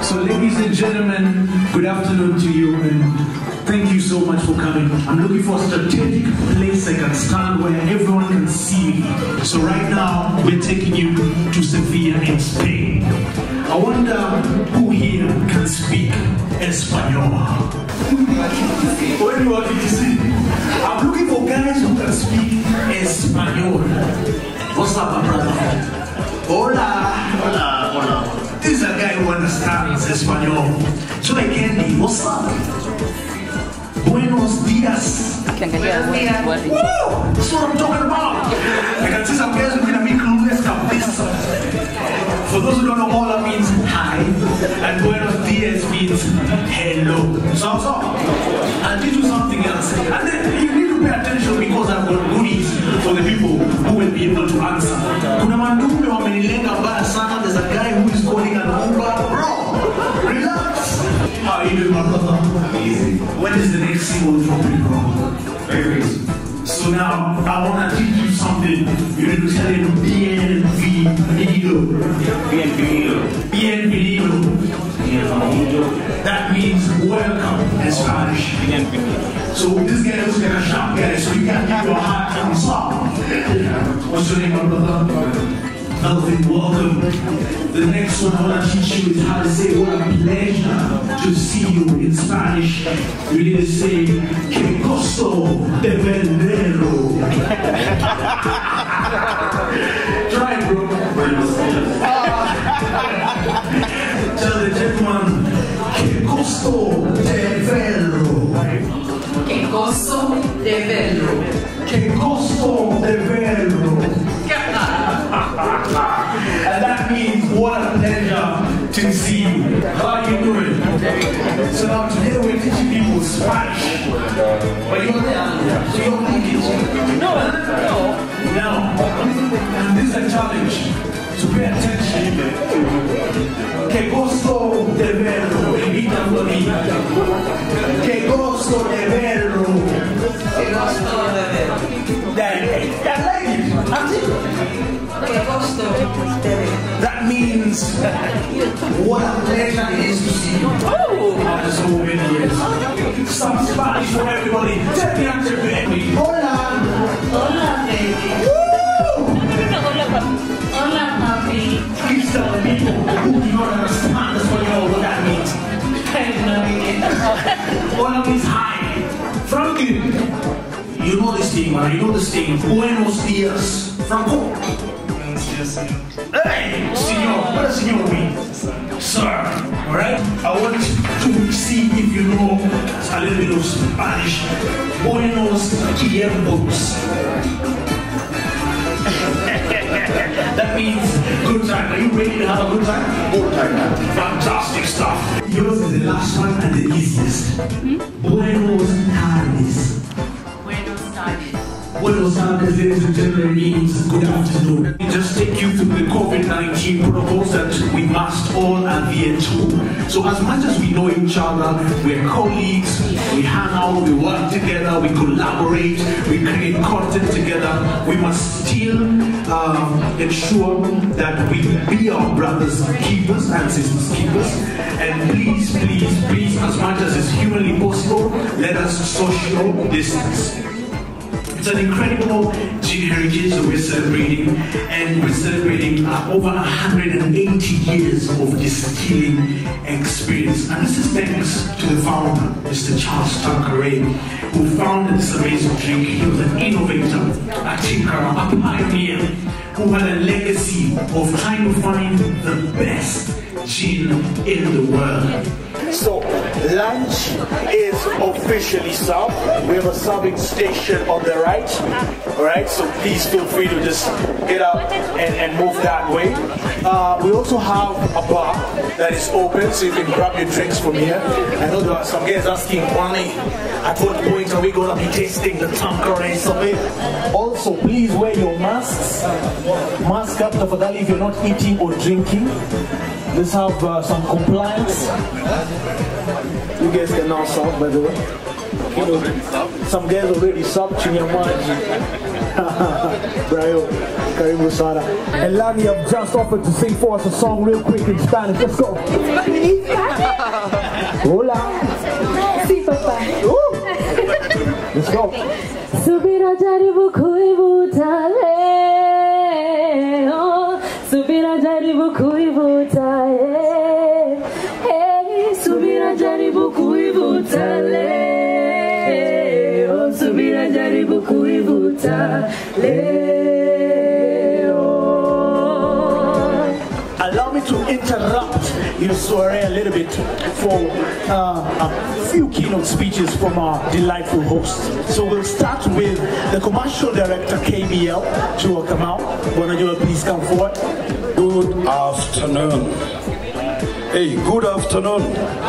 So ladies and gentlemen, good afternoon to you and thank you so much for coming. I'm looking for a strategic place I can stand where everyone can see me. So right now, we're taking you to Sevilla in Spain. I wonder who here can speak Espanol. What do you want to see? I'm looking for guys who can speak Espanol. What's up, my brother? Hola. Hola, hola. This is a guy who understands Espanol. So like Andy, what's up? Buenos dias. Buenos dias. Woo! That's what I'm talking about. I can see some guys who can be clueless cabeza. For those who don't know, hola means hi, and buenos dias means hello. So I'll teach you something else. And then you need to pay attention because I've got goodies for the people who will be able to answer. Kuna mandume wamenilenga mbaya sana. There's a guy who is calling an Uber. Bro, relax. How are you doing, my brother? Easy. When is the next single dropping, bro? Very easy. So now, I want to teach you something. You need to tell him bienvenido. Bienvenido. Bienvenido. Bienvenido. That means welcome in Spanish. Bienvenido. So this guy is going to shout, guys, so you can give your heart and song. What's your name, my brother? Melvin, welcome. The next one I want to teach you is how to say what a pleasure to see you in Spanish. You need to say que gusto de verlo. Try it, bro. Tell the gentleman que gusto de verlo. Que gusto de verlo. Que gusto de verlo. And that means what a pleasure to see you. How are you doing? So now today we're teaching people Spanish. But you're there, so you don't like it. No. Now, this is a challenge. So pay attention. Que gusto de verlo. Invita a Florida. Que gusto de verlo. Que gusto de verlo. That lady. That means what a pleasure it is to see you. After so many years. Some Spanish for everybody. Take me out to baby. Hola. Hola, baby. Woo! Hola, papi. Please tell the people who do not understand what that means. Hola means hi. Frankie. You know this thing, man. You know this thing. Buenos dias. Franco. Hey, senor. What does senor mean? Sir. Alright? I want to see if you know a little bit of Spanish. Buenos tiempos. That means good time. Are you ready to have a good time? Good time. Fantastic stuff. Yours is the last one and the easiest. Buenos tardes. Buenos tardes, ladies and gentlemen, means good afternoon. Let me just take you through the COVID-19 protocols that we must all adhere to. So as much as we know each other, we're colleagues, we hang out, we work together, we collaborate, we create content together, we must still ensure that we be our brothers keepers and sisters keepers. And please, please, please, as much as is humanly possible, let us social distance. It's an incredible gin heritage that we're celebrating, and we're celebrating over 180 years of distilling experience. And this is thanks to the founder, Mr. Charles Tanqueray, who founded this amazing drink. He was an innovator, a tinkerer, a pioneer, who had a legacy of trying to find the best gin in the world. So, lunch is officially served. We have a serving station on the right. Alright, so please feel free to just get up and move that way. We also have a bar that is open, so you can grab your drinks from here. I know there are some guys asking, Wani, at what point are we going to be tasting the Tanqueray something? Also, please wear your masks. Mask up, if you're not eating or drinking. Let's have some compliance. You guys can now start, by the way. some guys already subbed Chinyamaji. Brayo, Karibu Sana. And Lani have just offered to sing for us a song real quick in Spanish. Let's go. Hola. Sí, papá. Let's go. Subira jaribu kuivuta leo, subira jaribu kuivuta subira jaribu kuivuta leo, subira jaribu kuivuta leo. Allow me to interrupt your soiree a little bit for a few keynote speeches from our delightful hosts. So we'll start with the commercial director, KBL, Joe Kamau. Bonajua, please come forward. Good afternoon. Hey, good afternoon.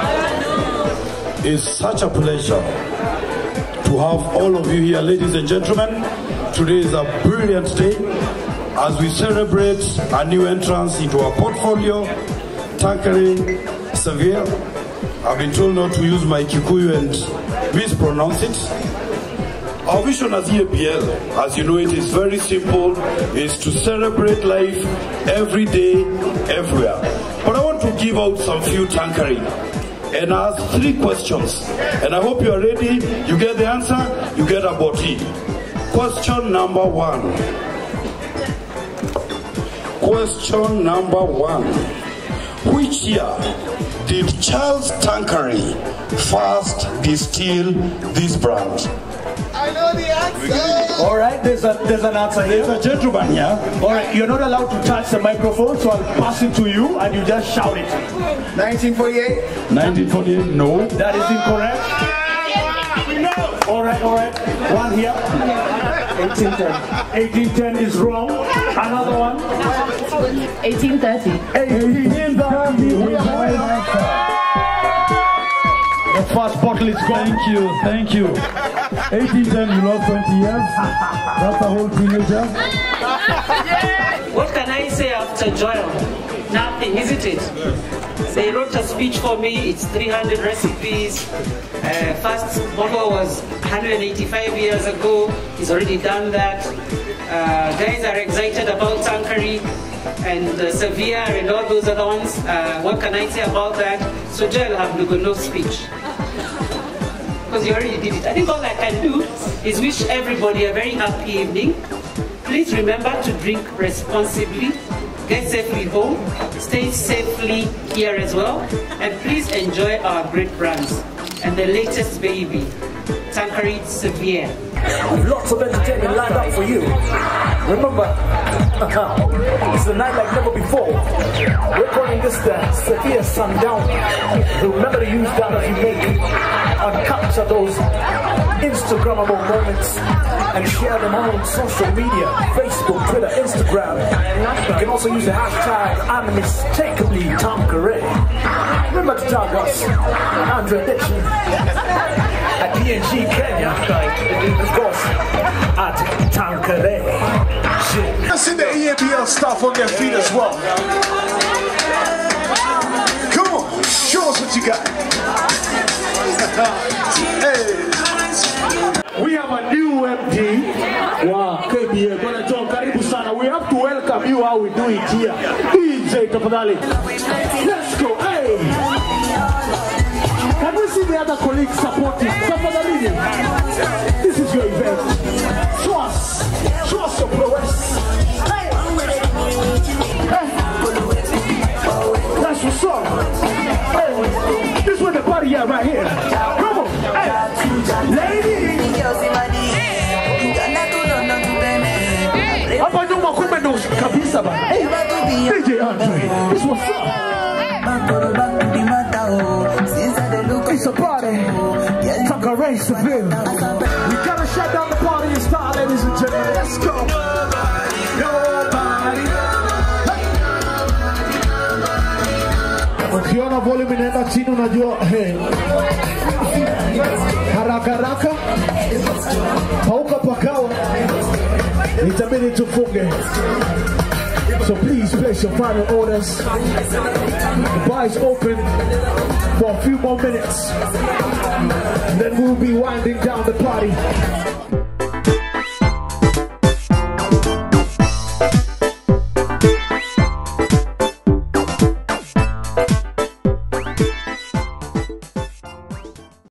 It's such a pleasure to have all of you here, ladies and gentlemen. Today is a brilliant day as we celebrate a new entrance into our portfolio, Tanqueray Xavier. I've been told not to use my Kikuyu and mispronounce it. Our vision as EAPL, as you know, it is very simple, is to celebrate life every day, everywhere. But I want to give out some few Tanqueray and ask 3 questions. And I hope you are ready. You get the answer, you get a boti. Question number 1. Question number 1. Which year did Charles Tanqueray first distill this brand? I know the answer. All right, there's an answer here. There's a gentleman here. All right, you're not allowed to touch the microphone, so I'll pass it to you and you just shout it. 1948. 1948, no. That is incorrect. We know. All right. One here. 1810. 1810 is wrong. Another one. 1830. 1830. The first bottle is gone. Thank you. 1810, you lost 20 years. That's a whole teenager. What can I say after Joel? Nothing, isn't it? They wrote a speech for me. It's 300 recipes. First bottle was 185 years ago. He's already done that. Guys are excited about Tanqueray and Xavier and all those other ones. What can I say about that? So Joel have no speech. Because you already did it. I think all I can do is wish everybody a very happy evening. Please remember to drink responsibly. Get safely home. Stay safely here as well. And please enjoy our great brands. And the latest baby, Tanqueray Xavier. Lots of entertainment lined up for you. Remember, it's a night like never before. We're calling this the Xavier Sundown. Remember to use that as you make and capture those Instagrammable moments and share them on social media, Facebook, Twitter, Instagram. You can also use the hashtag unmistakably Tanqueray. Remember to tag us, Andre Ditchin, at DNG Kenya, of course, at Tanqueray. Let's see the EAPL stuff on their feet as well. Come on, show us what you got. Hey. We have a new MD. Wow, KBA, gonna talk Karibu Sana. We have to welcome you how we do it here. DJ Tafadhali. Let's go, hey! Can we see the other colleagues supporting? Tafadhali. This is your event. Show us your prowess. Hey! That's what's up. Hey, this is where the party at right here. Come on, hey, ladies. Hapa nyuma kumbe ndo kabisa bana. Hey, DJ Andre, this what's up. It's a party. Tanqueray Xavier. We gotta shut down the party and start, ladies and gentlemen. Let's go. Nobody. Ukiona volume inaenda chini unajua hey. Haraka pauka pakawa itabidi tufunge. So please place your final orders. The bar is open for a few more minutes. Then we'll be winding down the party.